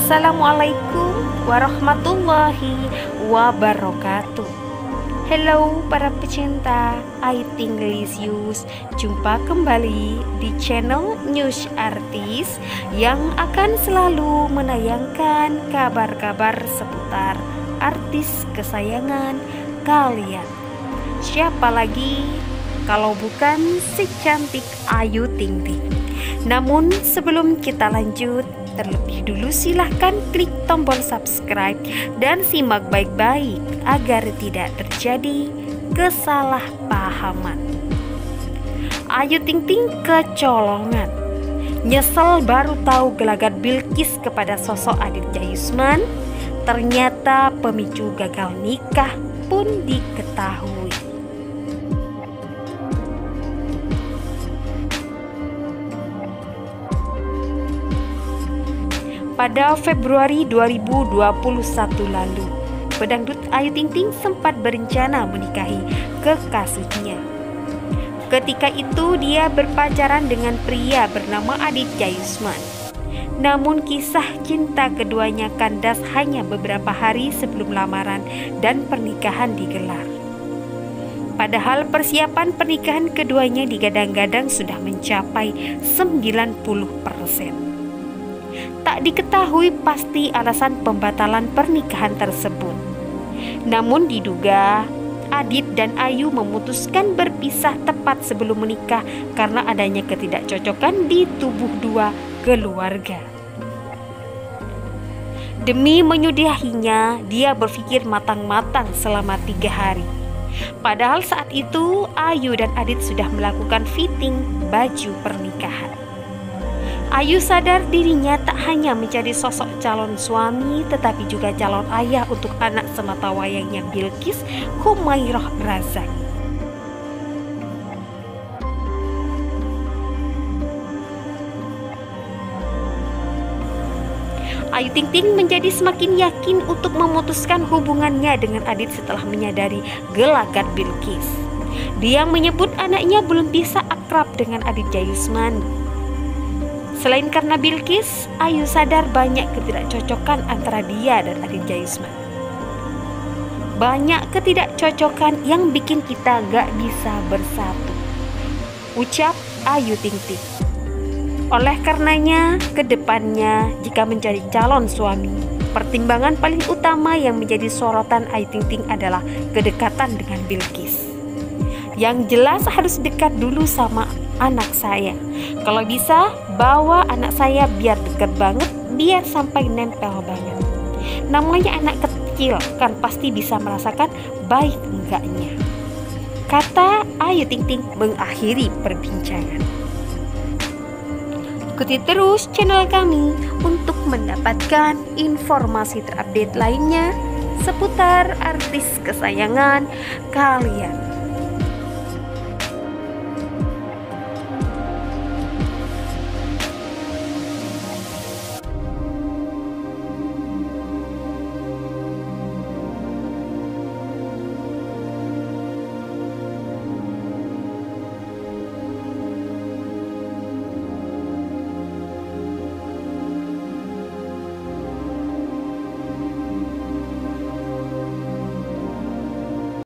Assalamualaikum warahmatullahi wabarakatuh. Hello para pecinta IT English. Jumpa kembali di channel News Artis yang akan selalu menayangkan kabar-kabar seputar artis kesayangan kalian. Siapa lagi kalau bukan si cantik Ayu Ting Ting. Namun sebelum kita lanjut, terlebih dulu silahkan klik tombol subscribe dan simak baik-baik agar tidak terjadi kesalahpahaman. Ayu Ting Ting kecolongan. Nyesel baru tahu gelagat Bilqis kepada sosok Aditya Yusman. Ternyata pemicu gagal nikah pun diketahui. Pada Februari 2021 lalu, pedangdut Ayu Ting Ting sempat berencana menikahi kekasihnya. Ketika itu dia berpacaran dengan pria bernama Aditya Yusman. Namun kisah cinta keduanya kandas hanya beberapa hari sebelum lamaran dan pernikahan digelar. Padahal persiapan pernikahan keduanya digadang-gadang sudah mencapai 90%. Tak diketahui pasti alasan pembatalan pernikahan tersebut. Namun diduga Adit dan Ayu memutuskan berpisah tepat sebelum menikah karena adanya ketidakcocokan di tubuh dua keluarga. Demi menyudahinya, dia berpikir matang-matang selama 3 hari. Padahal saat itu Ayu dan Adit sudah melakukan fitting baju pernikahan. Ayu sadar dirinya tak hanya mencari sosok calon suami, tetapi juga calon ayah untuk anak sematawayangnya Bilqis Humairah Razak. Ayu Ting Ting menjadi semakin yakin untuk memutuskan hubungannya dengan Adit setelah menyadari gelagat Bilqis. Dia menyebut anaknya belum bisa akrab dengan Aditya Yusman. Selain karena Bilqis, Ayu sadar banyak ketidakcocokan antara dia dan Aditya Yusman. Banyak ketidakcocokan yang bikin kita gak bisa bersatu, ucap Ayu Ting Ting. Oleh karenanya, kedepannya jika mencari calon suami, pertimbangan paling utama yang menjadi sorotan Ayu Ting Ting adalah kedekatan dengan Bilqis. Yang jelas harus dekat dulu sama anak saya. Kalau bisa, bawa anak saya biar deket banget, biar sampai nempel banget. Namanya anak kecil kan pasti bisa merasakan baik enggaknya, kata Ayu Ting Ting mengakhiri perbincangan. Ikuti terus channel kami untuk mendapatkan informasi terupdate lainnya seputar artis kesayangan kalian.